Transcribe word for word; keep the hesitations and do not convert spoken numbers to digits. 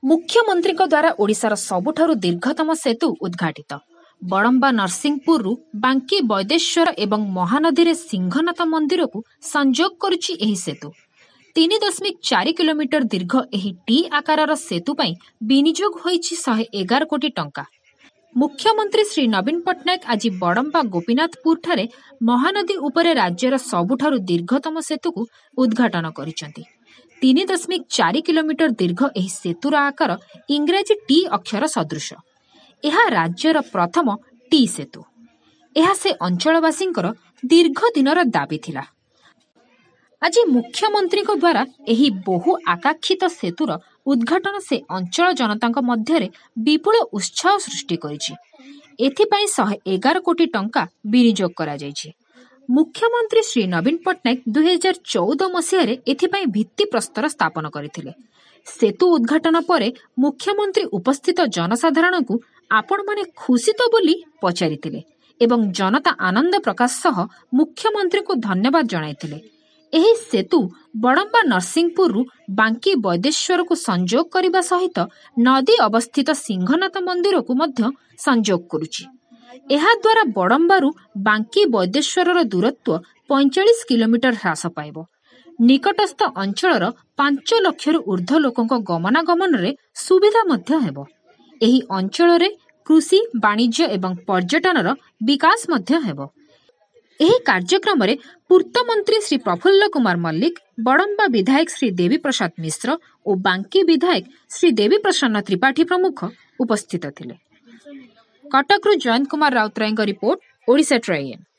मुख्यमंत्री द्वारा ओडिशार सबुठारु दीर्घतम सेतु उद्घाटित। बड़म्बा नरसिंहपुर बांकी बैदेश्वर एवं महानदी रे सिंहनाथ मंदिर को संजोग करुछि एही सेतु। तीन दशमिक चार किलोमीटर दीर्घ एही टी आकार सेतु पई विनियोग होईछि शहे एगार कोटी टंका। मुख्यमंत्री श्री नवीन पट्टनायक आज बड़म्बा गोपीनाथपुर ठारे महानदी उपरे राज्यर सबुठारु दीर्घतम सेतु को उद्घाटन करिसेंति। तीन दशमिक चार किलोमीटर दीर्घ एही सेतुर आकार इंग्राजी टी अक्षर सदृश। यह राज्यर प्रथम टी सेतु। यह से अंचलवासींकर दीर्घ दिनर दाबी थिला। आज मुख्यमंत्री द्वारा एही बहु आकांक्षित सेतुर उद्घाटन से अंचल जनता मध्य विपुल उत्साह सृष्टि करिछि। एथिपाई शहे एगार कोटी टंका विनियोग करा जायछि। मुख्यमंत्री श्री नवीन पट्टनायक दुई हजार चौदह मसीह एथिपाई भित्ति प्रस्तर स्थापन करथिले। सेतु उद्घाटन परे मुख्यमंत्री उपस्थित जनसाधारण को आपण माने खुशी तो बोली पचारिथिले एवं जनता आनंद प्रकाश सह मुख्यमंत्री को धन्यवाद जणाइथिले। एही सेतु बड़म्बा नरसिंहपुर बांकी बैदेश्वर को संजोग करने सहित नदी अवस्थित सिंहनाथ मंदिर को मध्य संजोग करुछि। एहा द्वारा बड़म्बारू बांकी बैदेश्वर दूरत्व पैंचाश किलोमीटर ह्रास पाइब। निकटस्थ अंचलर पांच लक्ष ऊर्ध्व लोकों गमनागमन रे सुविधा मध्य हेबो। एही अंचल रे कृषि वाणिज्य एवं पर्यटनर विकास मध्य हेबो। एही कार्यक्रम रे पूर्त मंत्री श्री प्रफुल्ल कुमार मल्लिक, बड़म्बा विधायक श्री देवी प्रसाद मिश्र और बांकी विधायक श्री देवी प्रसन्न त्रिपाठी प्रमुख उपस्थित थिले। कटकरू जयंत कुमार राउतराय रिपोर्ट, ओडिशा ट्राइएन।